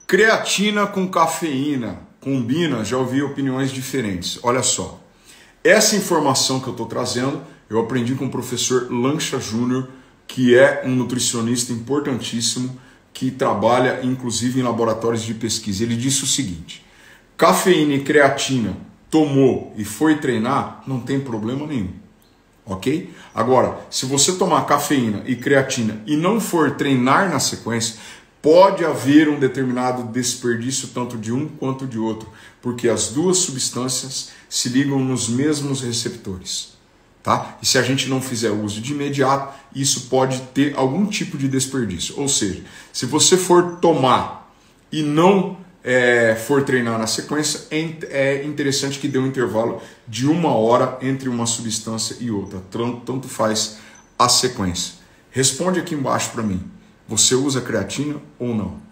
Creatina com cafeína, combina? Já ouvi opiniões diferentes. Olha só, essa informação que eu estou trazendo, eu aprendi com o professor Lancha Júnior, que é um nutricionista importantíssimo, que trabalha inclusive em laboratórios de pesquisa. Ele disse o seguinte: cafeína e creatina, tomou e foi treinar, não tem problema nenhum. Ok? Agora, se você tomar cafeína e creatina e não for treinar na sequência, pode haver um determinado desperdício tanto de um quanto de outro, porque as duas substâncias se ligam nos mesmos receptores. Tá? E se a gente não fizer uso de imediato, isso pode ter algum tipo de desperdício. Ou seja, se você for tomar e não for treinar na sequência, é interessante que dê um intervalo de 1 hora entre uma substância e outra. Tanto faz a sequência. Responde aqui embaixo para mim. Você usa creatina ou não?